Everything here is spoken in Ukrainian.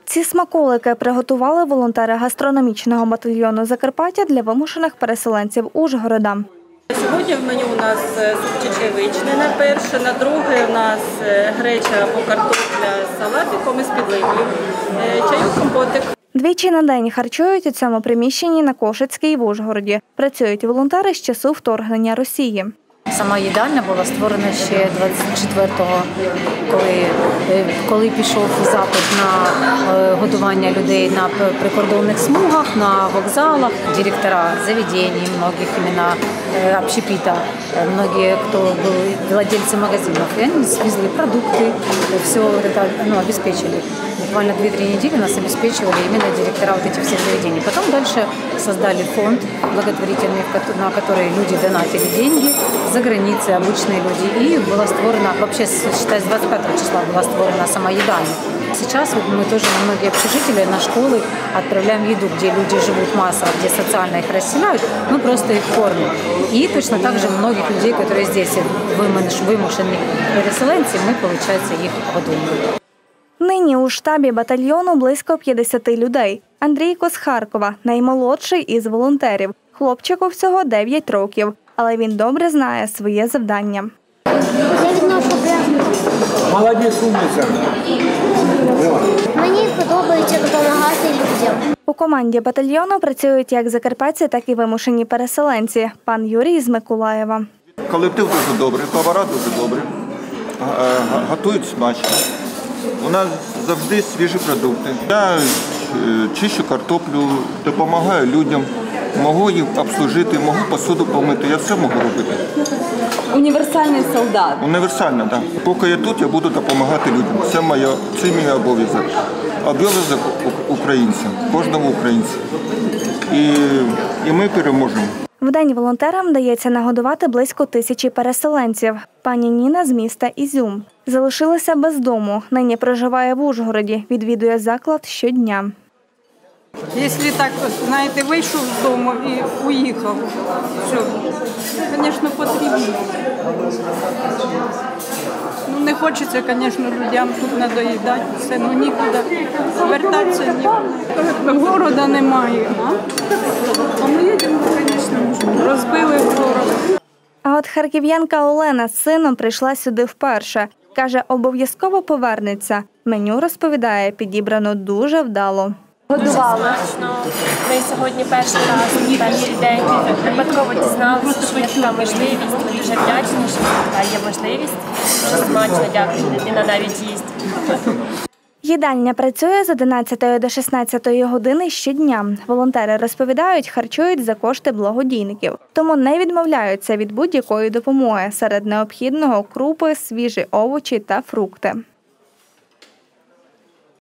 Ці смаколики приготували волонтери гастрономічного батальйону Закарпаття для вимушених переселенців Ужгорода. Сьогодні в меню у нас суп чечевичний на перше, на друге у нас греча або картопля з салатиком і з підливою, чайок, компотик. Двічі на день харчують у цьому приміщенні на Кошицькій в Ужгороді. Працюють волонтери з часу вторгнення Росії. Сама їдальня була створена ще 24-го, коли пішов запит на годування людей на прикордонних смугах, на вокзалах. Директора заведений, многих именно общепита, многие, кто был владельцы магазинов. И они свезли продукты, все это обеспечили. Буквально 2-3 недели нас обеспечивали именно директора вот этих всех заведений. Потом дальше создали фонд благотворительный, на который люди донатили деньги за границей, обычные люди. И была створена, вообще, считай, с 25 числа была створена сама едальня. Сейчас мы тоже на многие общежития, на школы отправляем еду, где люди живут массово, где социально их расселяют, мы просто их кормим. И точно так же многих людей, которые здесь вымушенные переселенцы, мы, получается, их годуем. Нині у штабі батальйону близько 50 людей. Андрійко з Харкова – наймолодший із волонтерів. Хлопчику всього 9 років, але він добре знає своє завдання. Молодець, умниця. Мені подобається допомагати людям. У команді батальйону працюють як закарпатці, так і вимушені переселенці. Пан Юрій з Миколаєва. Колектив дуже добрий, повара дуже добрі, готують смачно. У нас завжди свіжі продукти. Я чищу картоплю, допомагаю людям, можу їх обслужити, можу посуду помити, я все можу робити. Універсальний солдат. Універсально, так. Поки я тут, я буду допомагати людям. Це мій обов'язок. Обов'язок українцям, кожному українцю. І ми переможемо. В день волонтерам вдається нагодувати близько 1000 переселенців. Пані Ніна з міста Ізюм. Залишилася без дому. Нині проживає в Ужгороді. Відвідує заклад щодня. Якщо так, знаєте, вийшов з дому і уїхав, що, звісно, потрібно. Не хочеться, звісно, людям тут надоїдати, все, нікуди вертатися, нікуди. Города немає, а ми їдемо, звісно, розбили город. А от харків'янка Олена з сином прийшла сюди вперше. Каже, обов'язково повернеться. Меню, розповідає, підібрано дуже вдало. Годували. Ми сьогодні перший день випадково дізналися, що є така можливість. Ми дуже вдячні, що така є можливість. Дуже смачно, дякую, дитина навіть їсть. Їдальня працює з 11 до 16 години щодня. Волонтери розповідають, харчують за кошти благодійників. Тому не відмовляються від будь-якої допомоги. Серед необхідного – крупи, свіжі овочі та фрукти.